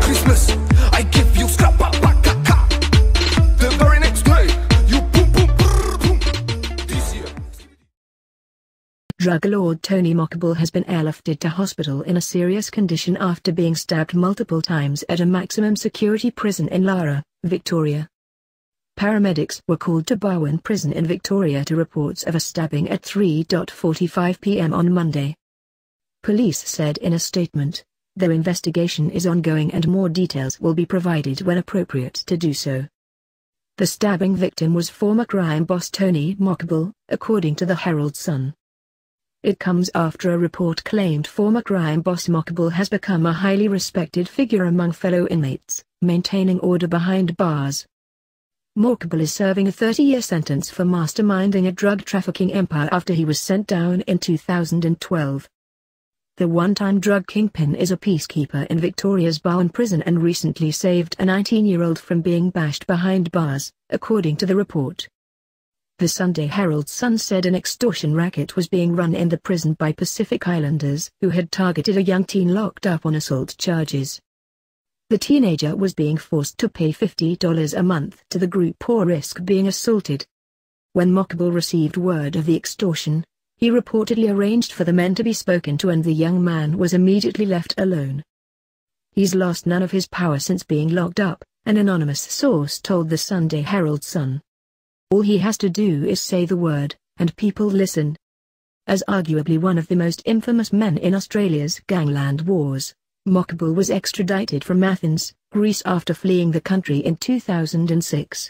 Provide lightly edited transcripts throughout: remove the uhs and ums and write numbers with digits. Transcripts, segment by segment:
Christmas, I give you scrap up, the very next day, you boom boom boom. This year. Drug lord Tony Mokbel has been airlifted to hospital in a serious condition after being stabbed multiple times at a maximum security prison in Lara, Victoria. Paramedics were called to Barwon prison in Victoria to reports of a stabbing at 3:45 p.m. on Monday. Police said in a statement, "Their investigation is ongoing and more details will be provided when appropriate to do so." The stabbing victim was former crime boss Tony Mokbel, according to the Herald Sun. It comes after a report claimed former crime boss Mokbel has become a highly respected figure among fellow inmates, maintaining order behind bars. Mokbel is serving a 30-year sentence for masterminding a drug trafficking empire after he was sent down in 2012. The one-time drug kingpin is a peacekeeper in Victoria's Barwon prison and recently saved a 19-year-old from being bashed behind bars, according to the report. The Sunday Herald Sun said an extortion racket was being run in the prison by Pacific Islanders who had targeted a young teen locked up on assault charges. The teenager was being forced to pay $50 a month to the group or risk being assaulted. When Mokbel received word of the extortion, he reportedly arranged for the men to be spoken to and the young man was immediately left alone. "He's lost none of his power since being locked up," an anonymous source told the Sunday Herald Sun. "All he has to do is say the word, and people listen." As arguably one of the most infamous men in Australia's gangland wars, Mokbel was extradited from Athens, Greece after fleeing the country in 2006.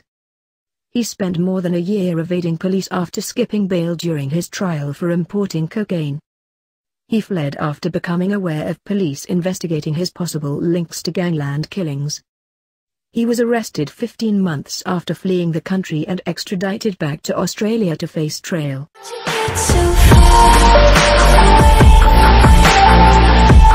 He spent more than a year evading police after skipping bail during his trial for importing cocaine. He fled after becoming aware of police investigating his possible links to gangland killings. He was arrested 15 months after fleeing the country and extradited back to Australia to face trial.